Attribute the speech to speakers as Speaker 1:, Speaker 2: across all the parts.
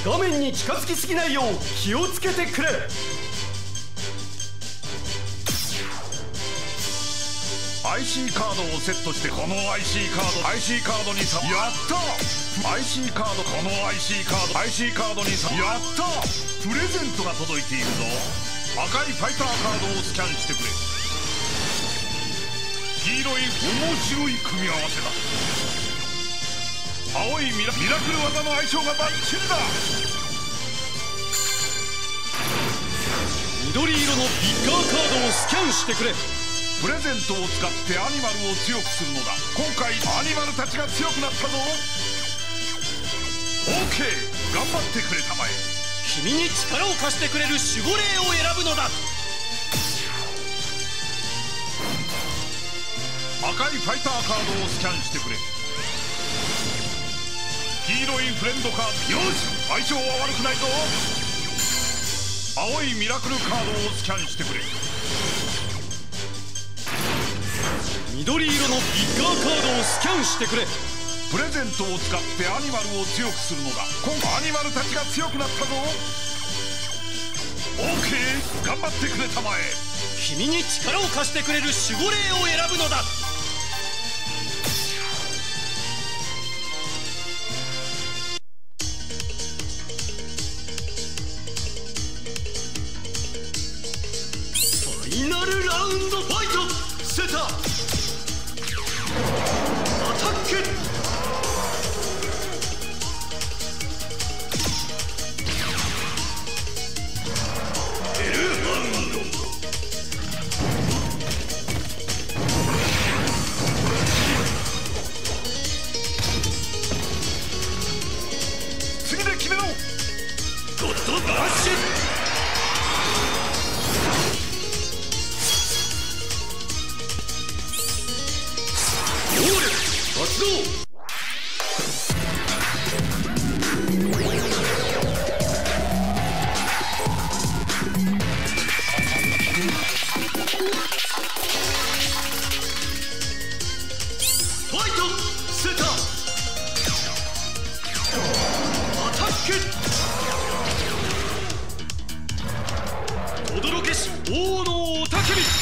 Speaker 1: 画面に近づきすぎないよう気をつけてくれ。
Speaker 2: IC カードをセットして、この IC カードにやったIC カード、この IC カードにやったプレゼントが届いているぞ。赤いファイターカードをスキャンしてくれ。黄色い面白い組み合わせだ。青いミラクル技の相性がバッチリだ。
Speaker 1: 緑色のビッガーカードをスキャンしてくれ。
Speaker 2: プレゼントを使ってアニマルを強くするのだ。今回アニマルたちが強くなったぞ。 OK、 頑張ってくれたまえ。
Speaker 1: 君に力を貸してくれる守護霊を選ぶのだ。
Speaker 2: 赤いファイターカードをスキャンしてくれ。黄色いフレンドカード、よし相性は悪くないぞ。青いミラクルカードをスキャンしてくれ。
Speaker 1: 緑色のビッガーカードをスキャンしてくれ。
Speaker 2: プレゼントを使ってアニマルを強くするのだ。今回アニマルたちが強くなったぞ。 OK、 頑張ってくれたまえ。
Speaker 1: 君に力を貸してくれる守護霊を選ぶのだ。ファイナルラウンドファイトセタアタック。
Speaker 2: 次で決めろ。
Speaker 1: ゴッドバッシュ。能力発動。ファイトセタアタック。驚けし王の雄たけび。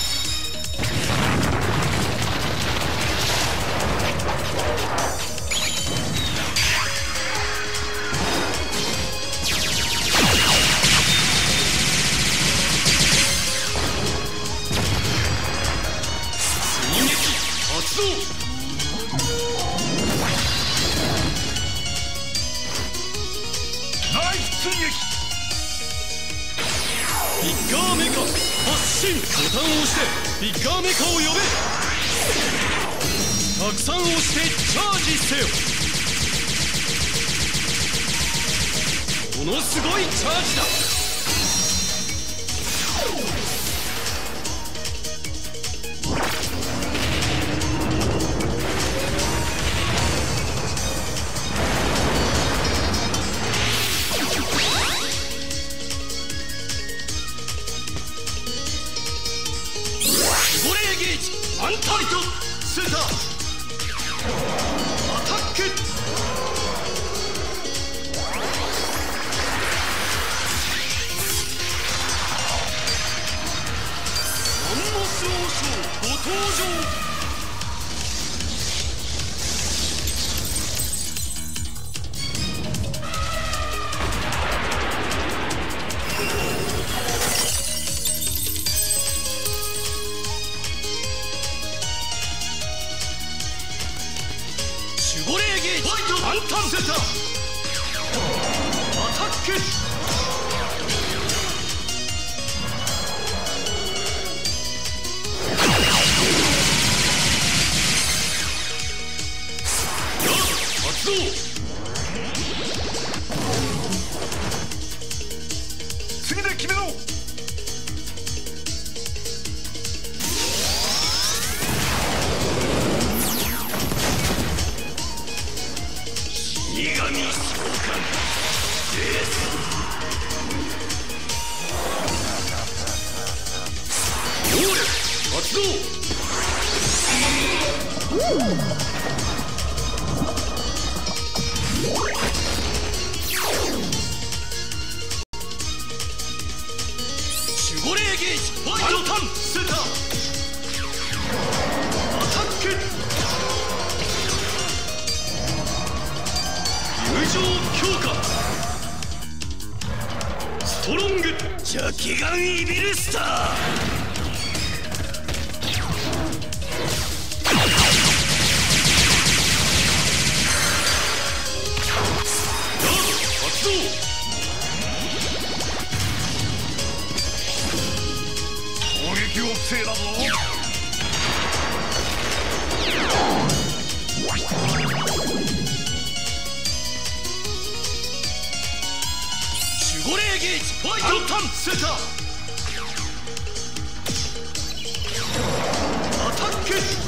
Speaker 1: 追撃発動。
Speaker 2: ナイス追撃。
Speaker 1: ビッガーメカ発進。ボタンを押してビッガーメカを呼べ。たくさん押してチャージせよ。ものすごいチャージだ。守護霊ゲージアンタイトセタアタック。マンモス王将ご登場。守護霊ゲージアンタンセタアタック。発動。
Speaker 2: 次で決めろ。
Speaker 1: 死神召喚能力発動。 トタンセタアタック友情強化ストロング邪気眼イビルスター
Speaker 2: 攻撃を防いだぞ。
Speaker 1: 守護霊ゲージファイトタンセタアタック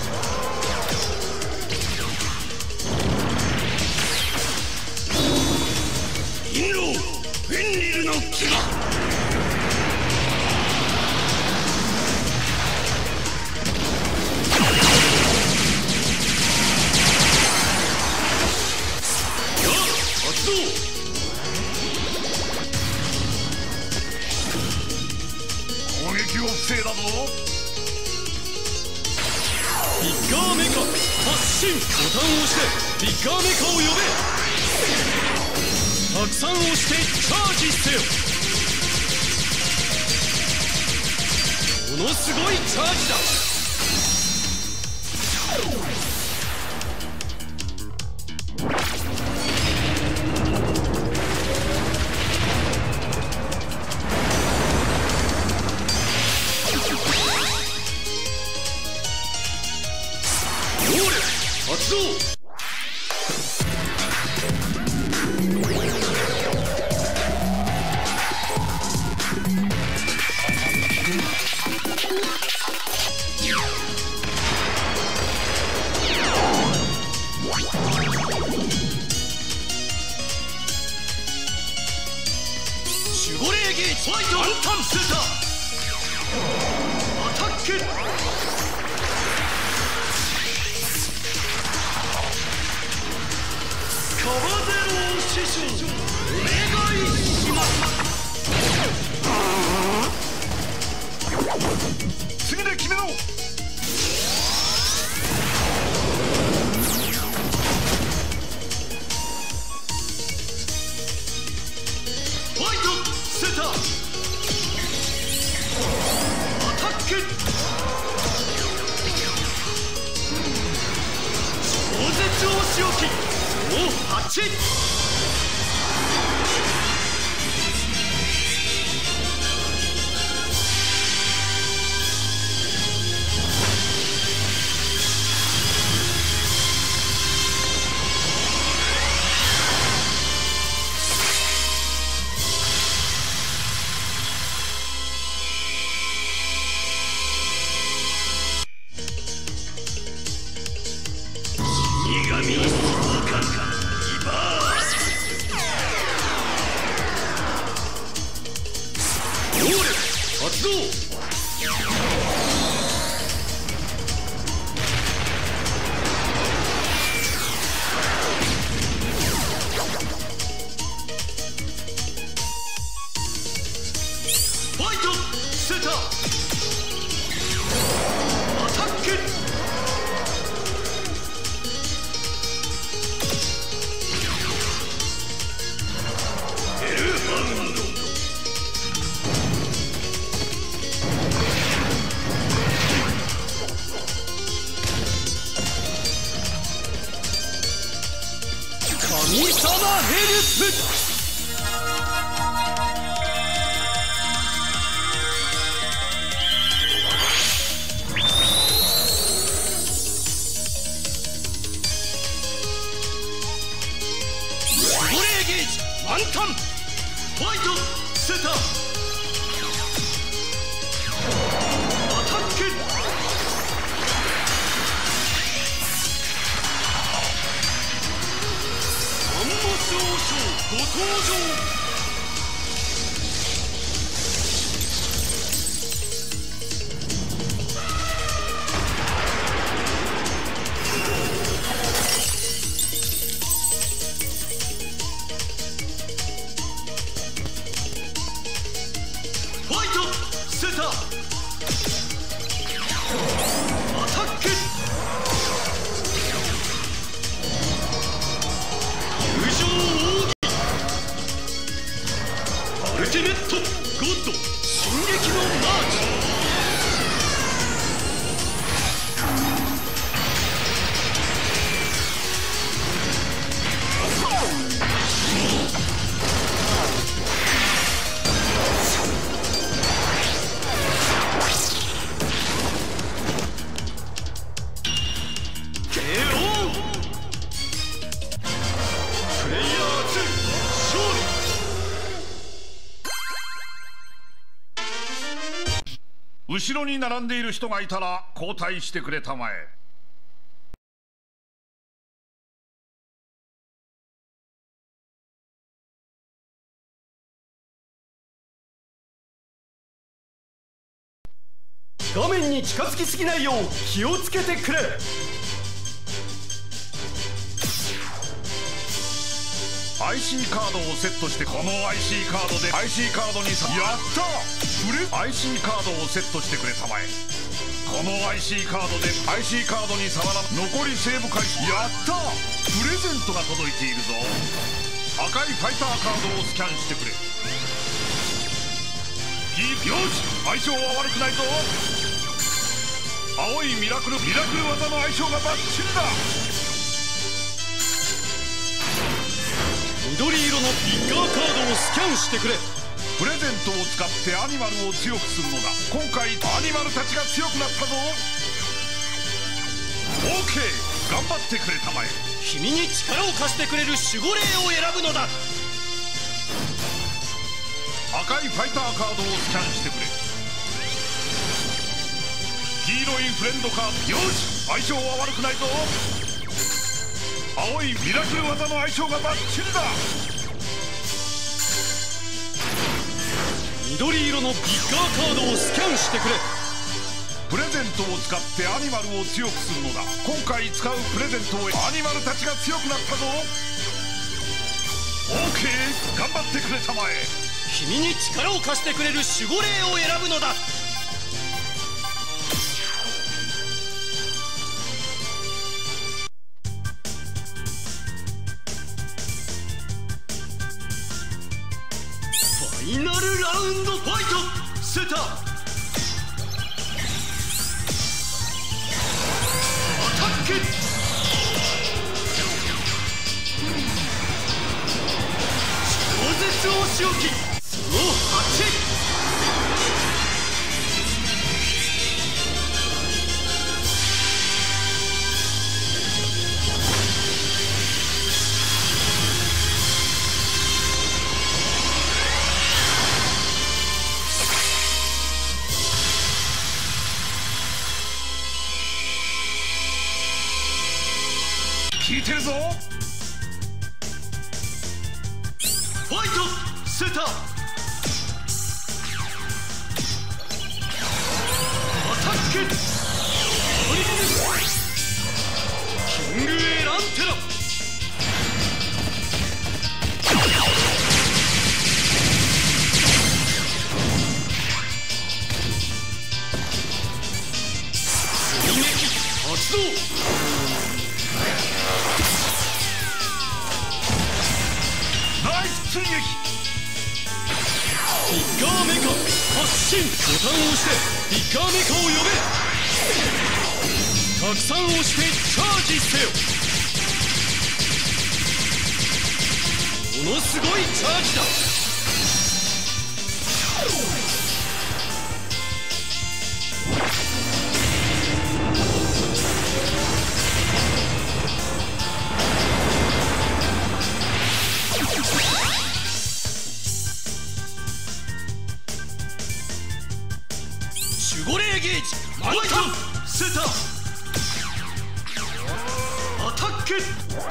Speaker 1: インローフェンリルの牙
Speaker 2: 攻撃を防いだぞ。
Speaker 1: ビッガーメカ発進ボタンを押してビッガーメカを呼べたくさん押してチャージせよものすごいチャージだ発動守護霊ゲージファイトアンタンセタアタックカバゼロ師匠お願いします
Speaker 2: 次で決めろ。
Speaker 1: ファイトセタアタック超絶お仕置きもう8死神に相関かリバース能力発動ファイトセタアタックエルハンド神様ヘルプ守護霊ゲージワンタンファイトセタアタックアンモ少将ご到
Speaker 2: 後ろに並んでいる人がいたら交代してくれたまえ。
Speaker 1: 画面に近づきすぎないよう気をつけてくれ。
Speaker 2: IC カードをセットして、この IC カードで IC カードにやったIC カードをセットしてくれたまえ。この IC カードで IC カードに触ら残りセーブ回数やったプレゼントが届いているぞ。赤いファイターカードをスキャンしてくれ。よし、相性は悪くないぞ。青いミラクル技の相性がバッチリだ。
Speaker 1: 緑色のビッガーカードをスキャンしてくれ。
Speaker 2: プレゼントを使ってアニマルを強くするのだ。今回アニマルたちが強くなったぞ。 OK、 頑張ってくれたまえ。
Speaker 1: 君に力を貸してくれる守護霊を選ぶのだ。
Speaker 2: 赤いファイターカードをスキャンしてくれ。黄色いフレンドカード、よし、相性は悪くないぞ。青いミラクル技の相性がバッチリだ。
Speaker 1: 緑色のビッガーカードをスキャンしてくれ。
Speaker 2: プレゼントを使ってアニマルを強くするのだ。今回使うプレゼントをアニマルたちが強くなったぞ。 OK、 頑張ってくれたまえ。
Speaker 1: 君に力を貸してくれる守護霊を選ぶのだ。ファイナルラウンドファイトセター。アタック。超絶お仕置き、その8。
Speaker 2: 聞いてるぞ。
Speaker 1: ファイトセター。アタック。キングエランテラ。追撃発動。
Speaker 2: 追撃。
Speaker 1: ビッガーメカ発進。ボタンを押してビッガーメカを呼べ。たくさん押してチャージせよ。ものすごいチャージだ。守護霊ゲージ満タンセター。アタック。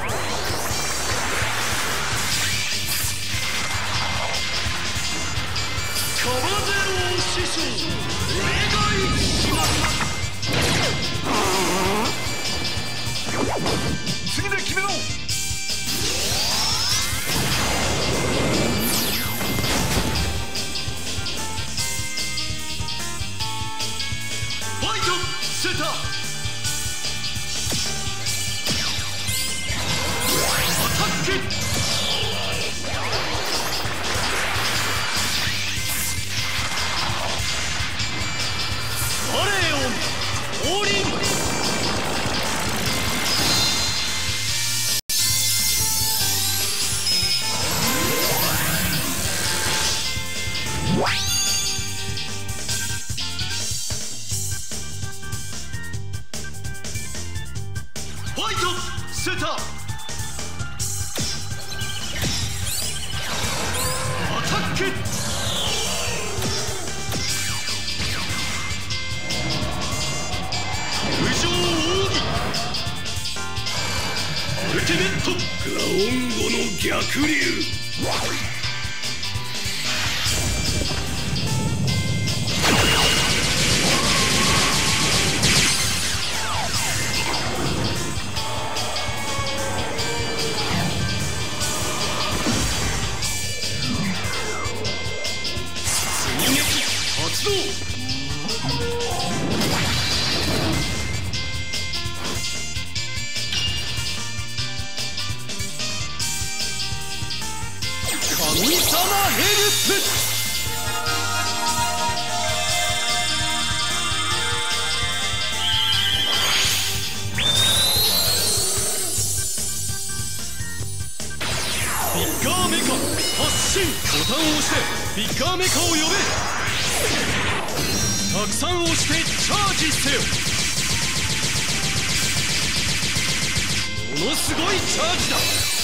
Speaker 1: カバゼロ師匠お願いします。
Speaker 2: 次で決めろ。
Speaker 1: セター。アタック。バレーオン降臨。ファイトセター。アタック。 とラオンゴの逆流。追撃発動。神様ヘルプ。ビッガーメカ発進。ボタンを押してビッガーメカを呼べ。たくさん押してチャージせよ。ものすごいチャージだ。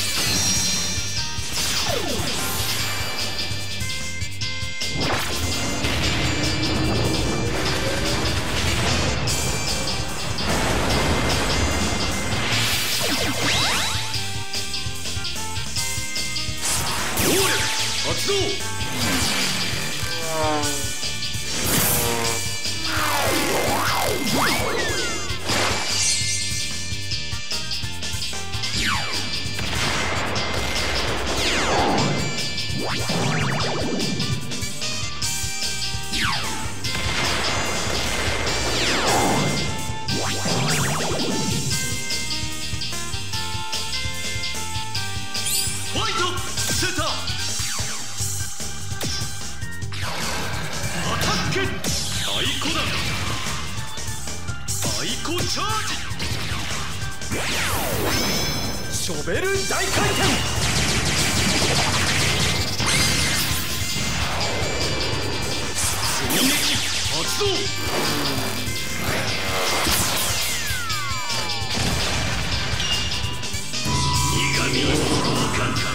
Speaker 1: 能力発動。ファイトセーター。アタック。アイコだ。アイコチャージ。ショベル大回転。追撃発動。死神をわかんか。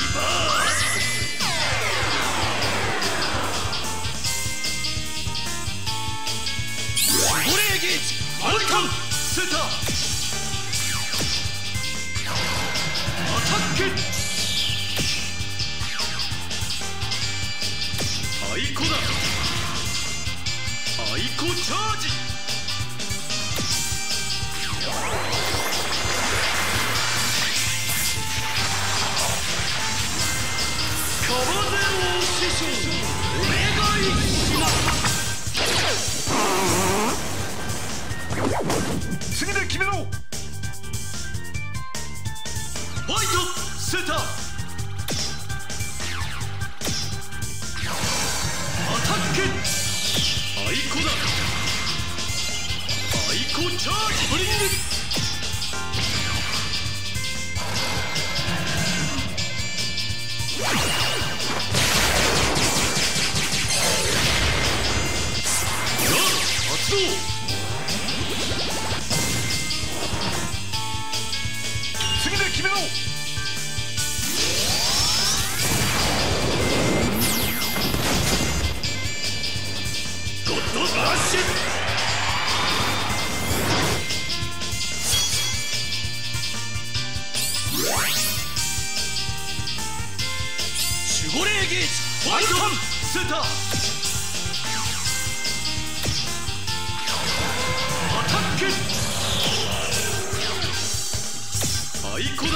Speaker 1: 守護霊ゲージアルカンセーター。アタック。アイコだ。アイコチャージ。カバゼロ師匠お願いします。
Speaker 2: 次で決めろ。
Speaker 1: ファイトセーター。アタック。アイコだ。アイコチャージ。ブリング。発動。
Speaker 2: 次で決めろ。
Speaker 1: ゴッドラッシュ。守護霊ゲージファイトセーター。アタック。アイコだ。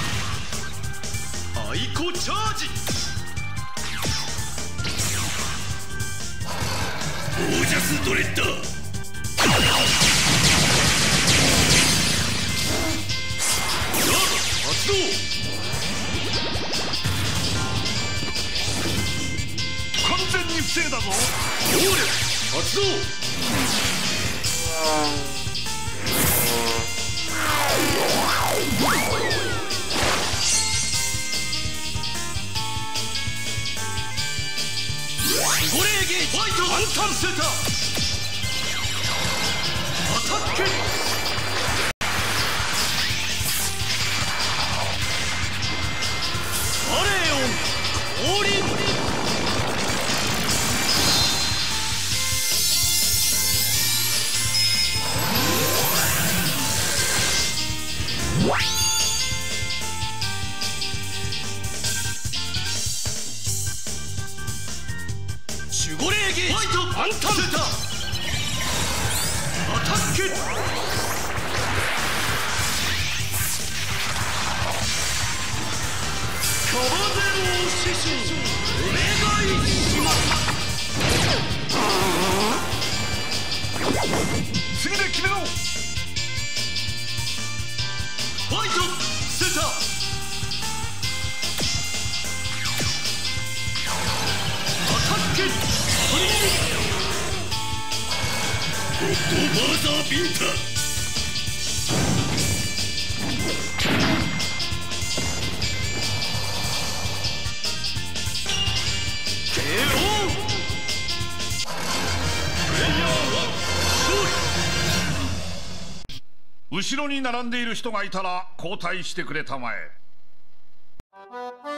Speaker 1: アイコチャージ。オージャスドレッダー。発動。
Speaker 2: 完全に防いだぞ。
Speaker 1: 能力発動。守護霊ゲージファイトワンタンセーター。アタック。バレオン降臨。 タアタック。風の獅子お願いします。
Speaker 2: 次で決めろ。
Speaker 1: ファイトセンターアタックトリックゴッドファーザービンタ
Speaker 2: 後ろに並んでいる人がいたら交代してくれたまえ。